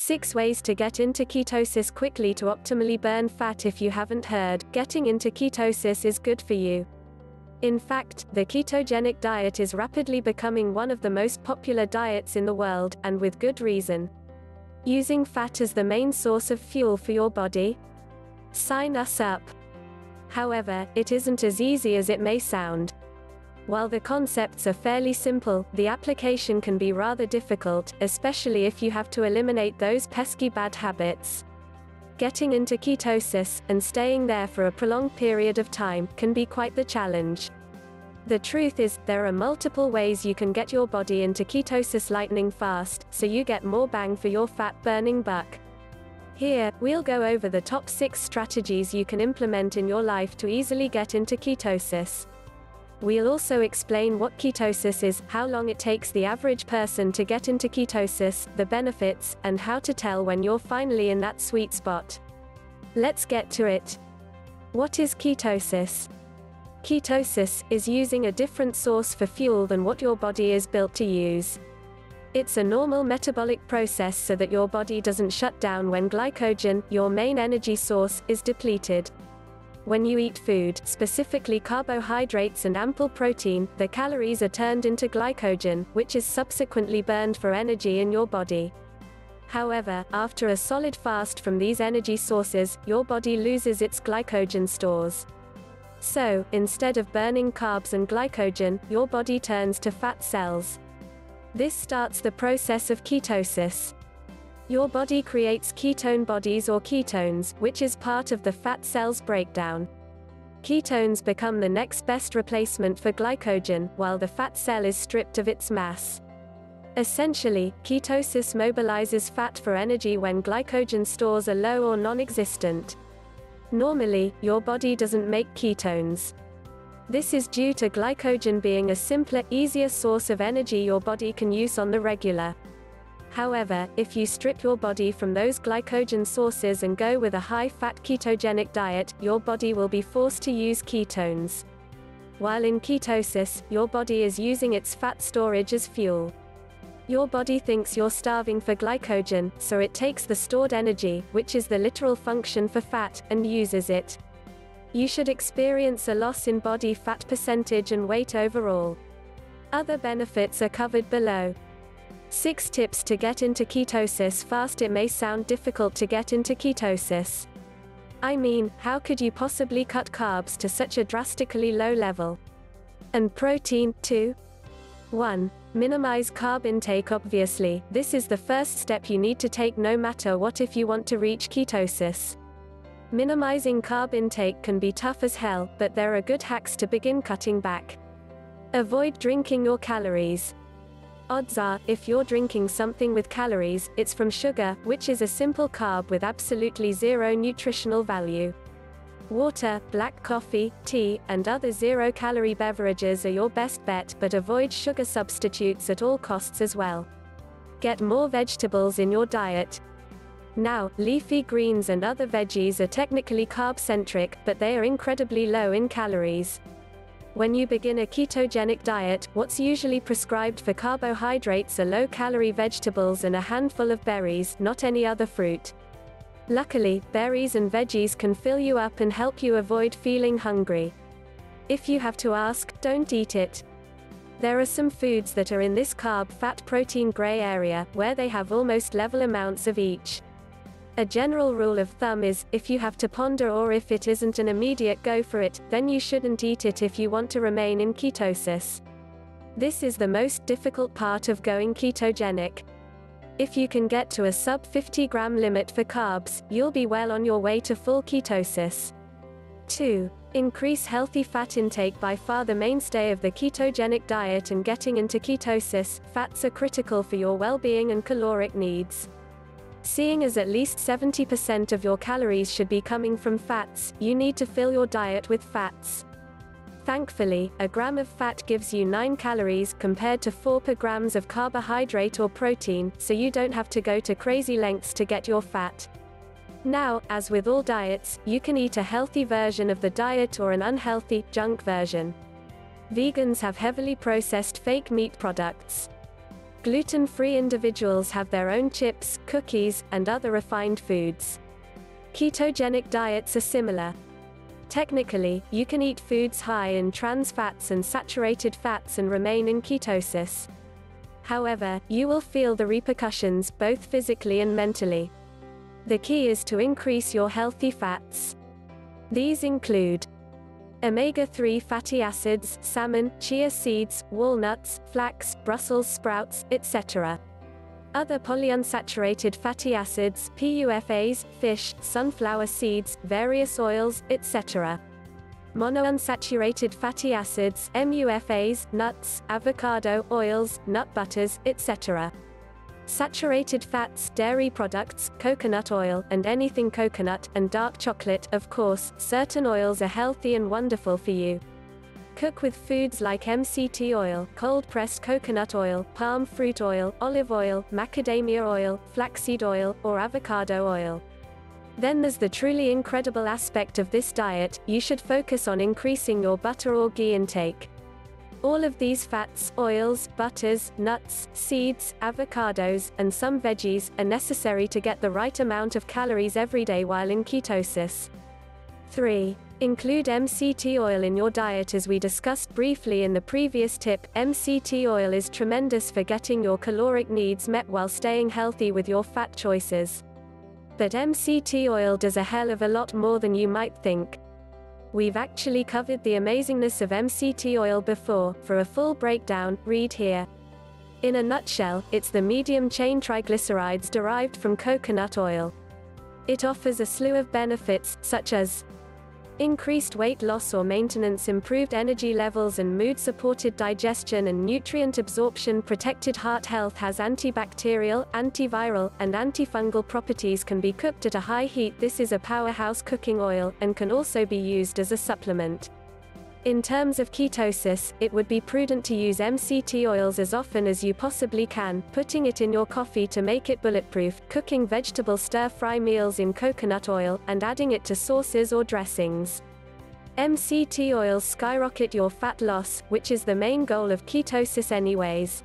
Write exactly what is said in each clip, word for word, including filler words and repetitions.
six ways to get into ketosis quickly to optimally burn fat. If you haven't heard, getting into ketosis is good for you. In fact, the ketogenic diet is rapidly becoming one of the most popular diets in the world, and with good reason. Using fat as the main source of fuel for your body? Sign us up. However, it isn't as easy as it may sound. While the concepts are fairly simple, the application can be rather difficult, especially if you have to eliminate those pesky bad habits. Getting into ketosis, and staying there for a prolonged period of time, can be quite the challenge. The truth is, there are multiple ways you can get your body into ketosis lightning fast, so you get more bang for your fat-burning buck. Here, we'll go over the top six strategies you can implement in your life to easily get into ketosis. We'll also explain what ketosis is, how long it takes the average person to get into ketosis, the benefits, and how to tell when you're finally in that sweet spot. Let's get to it. What is ketosis? Ketosis is using a different source for fuel than what your body is built to use. It's a normal metabolic process so that your body doesn't shut down when glycogen, your main energy source, is depleted. When you eat food, specifically carbohydrates and ample protein, the calories are turned into glycogen, which is subsequently burned for energy in your body. However, after a solid fast from these energy sources, your body loses its glycogen stores. So, instead of burning carbs and glycogen, your body turns to fat cells. This starts the process of ketosis. Your body creates ketone bodies or ketones, which is part of the fat cell's breakdown. Ketones become the next best replacement for glycogen, while the fat cell is stripped of its mass. Essentially, ketosis mobilizes fat for energy when glycogen stores are low or non-existent. Normally, your body doesn't make ketones. This is due to glycogen being a simpler, easier source of energy your body can use on the regular. However, if you strip your body from those glycogen sources and go with a high-fat ketogenic diet, your body will be forced to use ketones. While in ketosis, your body is using its fat storage as fuel. Your body thinks you're starving for glycogen, so it takes the stored energy, which is the literal function for fat, and uses it. You should experience a loss in body fat percentage and weight overall. Other benefits are covered below. six tips to get into ketosis fast. It may sound difficult to get into ketosis. I mean, how could you possibly cut carbs to such a drastically low level? And protein, too? one. Minimize carb intake. Obviously, this is the first step you need to take no matter what if you want to reach ketosis. Minimizing carb intake can be tough as hell, but there are good hacks to begin cutting back. Avoid drinking your calories. Odds are, if you're drinking something with calories, it's from sugar, which is a simple carb with absolutely zero nutritional value. Water, black coffee, tea, and other zero-calorie beverages are your best bet, but avoid sugar substitutes at all costs as well. Get more vegetables in your diet. Now, leafy greens and other veggies are technically carb-centric, but they are incredibly low in calories. When you begin a ketogenic diet, what's usually prescribed for carbohydrates are low-calorie vegetables and a handful of berries, not any other fruit. Luckily, berries and veggies can fill you up and help you avoid feeling hungry. If you have to ask, don't eat it. There are some foods that are in this carb-fat-protein gray area, where they have almost level amounts of each. A general rule of thumb is, if you have to ponder or if it isn't an immediate go for it, then you shouldn't eat it if you want to remain in ketosis. This is the most difficult part of going ketogenic. If you can get to a sub fifty gram limit for carbs, you'll be well on your way to full ketosis. two. Increase healthy fat intake. By far the mainstay of the ketogenic diet and getting into ketosis, fats are critical for your well-being and caloric needs. Seeing as at least seventy percent of your calories should be coming from fats, you need to fill your diet with fats. Thankfully, a gram of fat gives you nine calories compared to four per grams of carbohydrate or protein, so you don't have to go to crazy lengths to get your fat. Now, as with all diets, you can eat a healthy version of the diet or an unhealthy, junk version. Vegans have heavily processed fake meat products. Gluten-free individuals have their own chips, cookies, and other refined foods. Ketogenic diets are similar. Technically, you can eat foods high in trans fats and saturated fats and remain in ketosis. However, you will feel the repercussions, both physically and mentally. The key is to increase your healthy fats. These include omega three fatty acids, salmon, chia seeds, walnuts, flax, Brussels sprouts, et cetera. Other polyunsaturated fatty acids, P U F As, fish, sunflower seeds, various oils, et cetera. Monounsaturated fatty acids, M U F As, nuts, avocado, oils, nut butters, et cetera. Saturated fats, dairy products, coconut oil, and anything coconut, and dark chocolate. Of course, certain oils are healthy and wonderful for you. Cook with foods like M C T oil, cold-pressed coconut oil, palm fruit oil, olive oil, macadamia oil, flaxseed oil, or avocado oil. Then there's the truly incredible aspect of this diet: you should focus on increasing your butter or ghee intake. All of these fats, oils, butters, nuts, seeds, avocados, and some veggies, are necessary to get the right amount of calories every day while in ketosis. three. Include M C T oil in your diet. As we discussed briefly in the previous tip, M C T oil is tremendous for getting your caloric needs met while staying healthy with your fat choices. But M C T oil does a hell of a lot more than you might think. We've actually covered the amazingness of M C T oil before. For a full breakdown, read here. In a nutshell, it's the medium-chain triglycerides derived from coconut oil. It offers a slew of benefits, such as increased weight loss or maintenance, improved energy levels and mood-supported digestion and nutrient absorption, protected heart health, has antibacterial, antiviral, and antifungal properties, can be cooked at a high heat. This is a powerhouse cooking oil, and can also be used as a supplement. In terms of ketosis, it would be prudent to use M C T oils as often as you possibly can, putting it in your coffee to make it bulletproof, cooking vegetable stir-fry meals in coconut oil, and adding it to sauces or dressings. M C T oils skyrocket your fat loss, which is the main goal of ketosis anyways.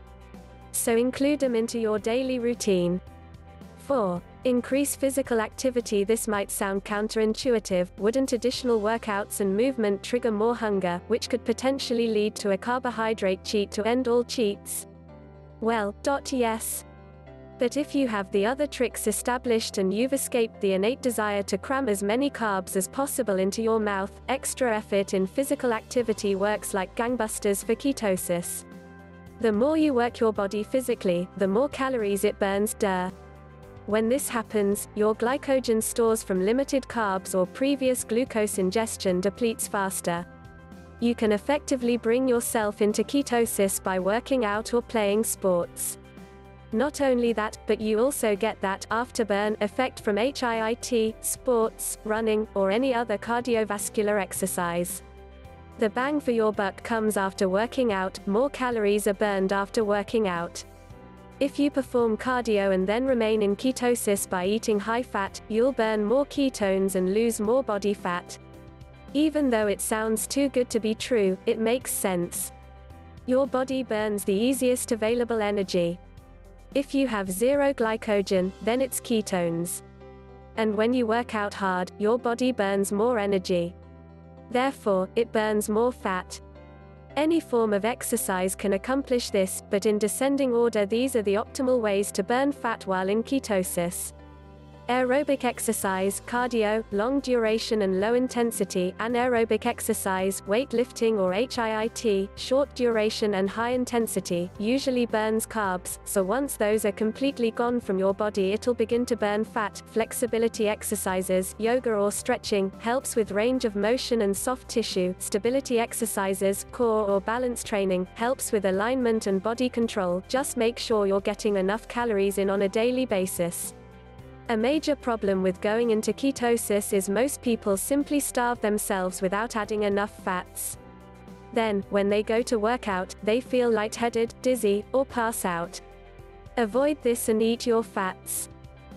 So include them into your daily routine. four. Increase physical activity. This might sound counterintuitive. Wouldn't additional workouts and movement trigger more hunger, which could potentially lead to a carbohydrate cheat to end all cheats? Well, yes. But if you have the other tricks established and you've escaped the innate desire to cram as many carbs as possible into your mouth, extra effort in physical activity works like gangbusters for ketosis. The more you work your body physically, the more calories it burns. Duh. When this happens, your glycogen stores from limited carbs or previous glucose ingestion depletes faster. You can effectively bring yourself into ketosis by working out or playing sports. Not only that, but you also get that afterburn effect from HIIT, sports, running, or any other cardiovascular exercise. The bang for your buck comes after working out. More calories are burned after working out. If you perform cardio and then remain in ketosis by eating high fat, you'll burn more ketones and lose more body fat. Even though it sounds too good to be true, it makes sense. Your body burns the easiest available energy. If you have zero glycogen, then it's ketones. And when you work out hard, your body burns more energy. Therefore, it burns more fat. Any form of exercise can accomplish this, but in descending order, these are the optimal ways to burn fat while in ketosis. Aerobic exercise, cardio, long duration and low intensity; anaerobic exercise, weightlifting or HIIT, short duration and high intensity, usually burns carbs, so once those are completely gone from your body, it'll begin to burn fat. Flexibility exercises, yoga or stretching, helps with range of motion and soft tissue. Stability exercises, core or balance training, helps with alignment and body control. Just make sure you're getting enough calories in on a daily basis. A major problem with going into ketosis is most people simply starve themselves without adding enough fats. Then, when they go to work out, they feel lightheaded, dizzy, or pass out. Avoid this and eat your fats.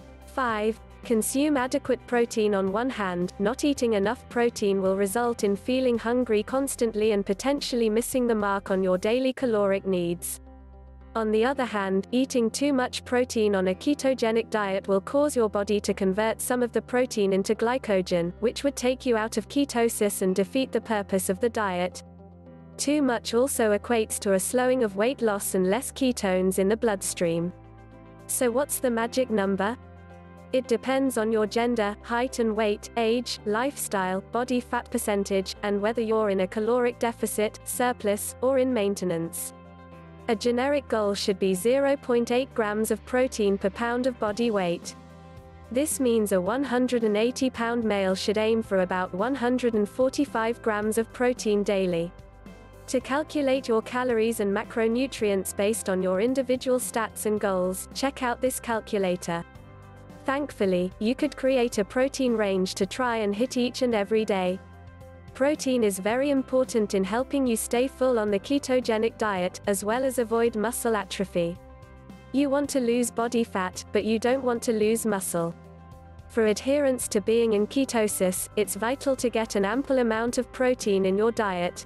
five. Consume adequate protein. On one hand, not eating enough protein will result in feeling hungry constantly and potentially missing the mark on your daily caloric needs. On the other hand, eating too much protein on a ketogenic diet will cause your body to convert some of the protein into glycogen, which would take you out of ketosis and defeat the purpose of the diet. Too much also equates to a slowing of weight loss and less ketones in the bloodstream. So what's the magic number? It depends on your gender, height and weight, age, lifestyle, body fat percentage, and whether you're in a caloric deficit, surplus, or in maintenance. A generic goal should be zero point eight grams of protein per pound of body weight. This means a one hundred eighty pound male should aim for about one hundred forty-five grams of protein daily. To calculate your calories and macronutrients based on your individual stats and goals, check out this calculator. Thankfully, you could create a protein range to try and hit each and every day. Protein is very important in helping you stay full on the ketogenic diet, as well as avoid muscle atrophy. You want to lose body fat, but you don't want to lose muscle. For adherence to being in ketosis, it's vital to get an ample amount of protein in your diet.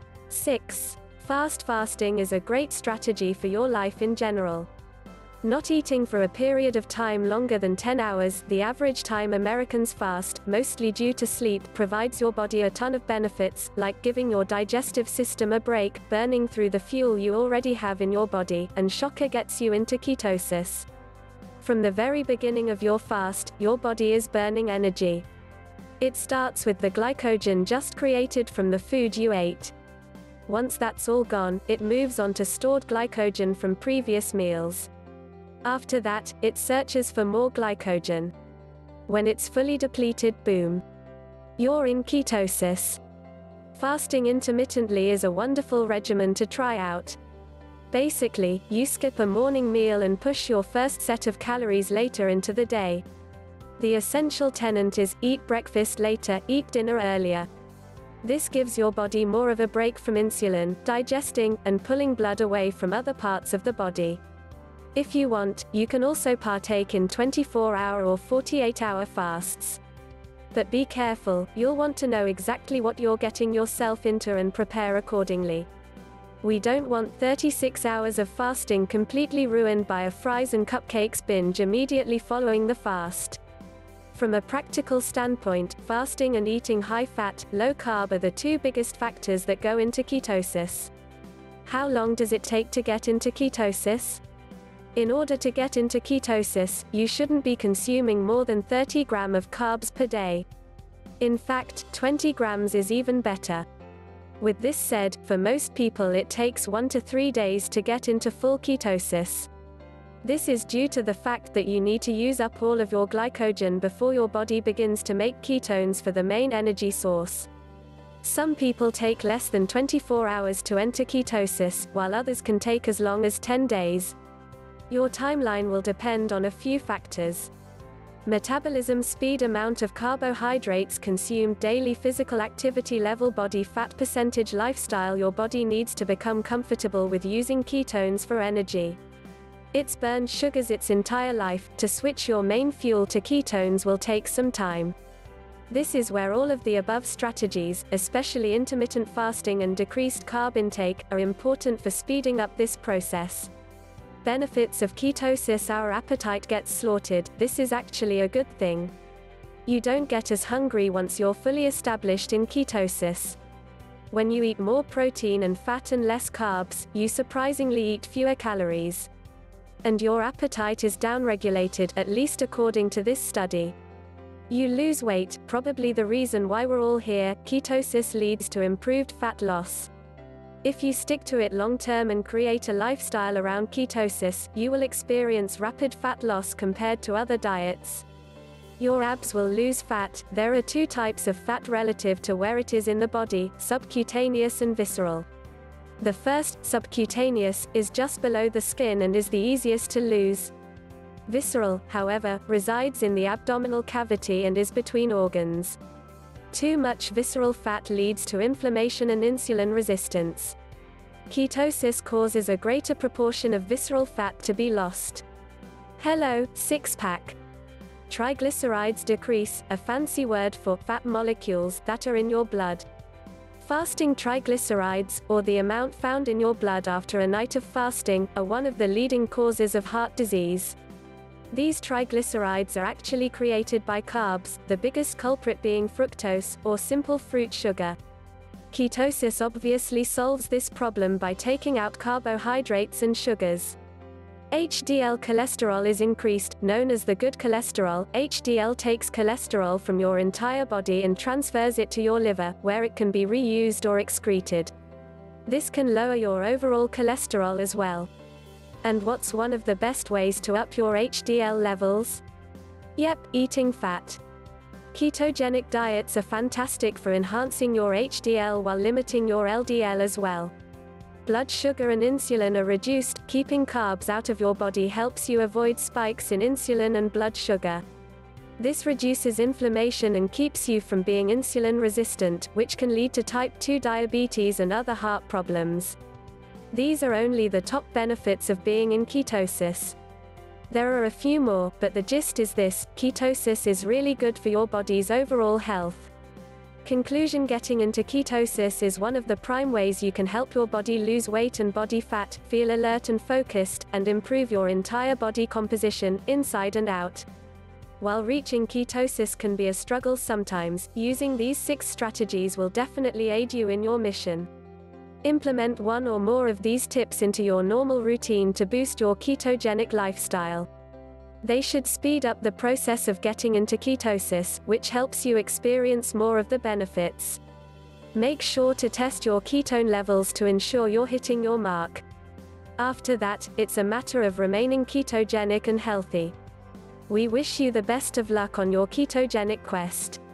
six. Fast fasting is a great strategy for your life in general. Not eating for a period of time longer than ten hours, the average time Americans fast, mostly due to sleep, provides your body a ton of benefits, like giving your digestive system a break, burning through the fuel you already have in your body, and shocker gets you into ketosis. From the very beginning of your fast, your body is burning energy. It starts with the glycogen just created from the food you ate. Once that's all gone, it moves on to stored glycogen from previous meals. After that, it searches for more glycogen. When it's fully depleted, boom. You're in ketosis. Fasting intermittently is a wonderful regimen to try out. Basically, you skip a morning meal and push your first set of calories later into the day. The essential tenet is, eat breakfast later, eat dinner earlier. This gives your body more of a break from insulin, digesting, and pulling blood away from other parts of the body. If you want, you can also partake in twenty-four hour or forty-eight hour fasts. But be careful, you'll want to know exactly what you're getting yourself into and prepare accordingly. We don't want thirty-six hours of fasting completely ruined by a fries and cupcakes binge immediately following the fast. From a practical standpoint, fasting and eating high-fat, low-carb are the two biggest factors that go into ketosis. How long does it take to get into ketosis? In order to get into ketosis, you shouldn't be consuming more than thirty grams of carbs per day. In fact, twenty grams is even better. With this said, for most people it takes one to three days to get into full ketosis. This is due to the fact that you need to use up all of your glycogen before your body begins to make ketones for the main energy source. Some people take less than twenty-four hours to enter ketosis, while others can take as long as ten days. Your timeline will depend on a few factors. Metabolism speed, amount of carbohydrates consumed daily, physical activity level, body fat percentage, lifestyle. Your body needs to become comfortable with using ketones for energy. It's burned sugars its entire life. To switch your main fuel to ketones will take some time. This is where all of the above strategies, especially intermittent fasting and decreased carb intake, are important for speeding up this process. Benefits of ketosis: our appetite gets slaughtered. This is actually a good thing. You don't get as hungry once you're fully established in ketosis. When you eat more protein and fat and less carbs, you surprisingly eat fewer calories. And your appetite is downregulated, at least according to this study. You lose weight, probably the reason why we're all here. Ketosis leads to improved fat loss. If you stick to it long-term and create a lifestyle around ketosis, you will experience rapid fat loss compared to other diets. Your abs will lose fat. There are two types of fat relative to where it is in the body: subcutaneous and visceral. The first, subcutaneous, is just below the skin and is the easiest to lose. Visceral, however, resides in the abdominal cavity and is between organs. Too much visceral fat leads to inflammation and insulin resistance. Ketosis causes a greater proportion of visceral fat to be lost. Hello, six-pack. Triglycerides decrease, a fancy word for fat molecules that are in your blood. Fasting triglycerides, or the amount found in your blood after a night of fasting, are one of the leading causes of heart disease. These triglycerides are actually created by carbs, the biggest culprit being fructose, or simple fruit sugar. Ketosis obviously solves this problem by taking out carbohydrates and sugars. H D L cholesterol is increased, known as the good cholesterol. H D L takes cholesterol from your entire body and transfers it to your liver, where it can be reused or excreted. This can lower your overall cholesterol as well. And what's one of the best ways to up your H D L levels? Yep, eating fat. Ketogenic diets are fantastic for enhancing your H D L while limiting your L D L as well. Blood sugar and insulin are reduced. Keeping carbs out of your body helps you avoid spikes in insulin and blood sugar. This reduces inflammation and keeps you from being insulin resistant, which can lead to type two diabetes and other heart problems. These are only the top benefits of being in ketosis. There are a few more, but the gist is this: ketosis is really good for your body's overall health. Conclusion: getting into ketosis is one of the prime ways you can help your body lose weight and body fat, feel alert and focused, and improve your entire body composition, inside and out. While reaching ketosis can be a struggle sometimes, using these six strategies will definitely aid you in your mission. Implement one or more of these tips into your normal routine to boost your ketogenic lifestyle. They should speed up the process of getting into ketosis, which helps you experience more of the benefits. Make sure to test your ketone levels to ensure you're hitting your mark. After that, it's a matter of remaining ketogenic and healthy. We wish you the best of luck on your ketogenic quest.